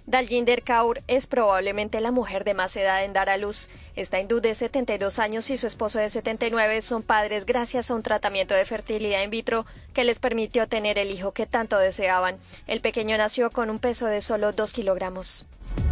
Daljinder Kaur es probablemente la mujer de más edad en dar a luz. Esta hindú de 72 años y su esposo de 79 son padres gracias a un tratamiento de fertilidad in vitro que les permitió tener el hijo que tanto deseaban. El pequeño nació con un peso de solo 2 kilogramos.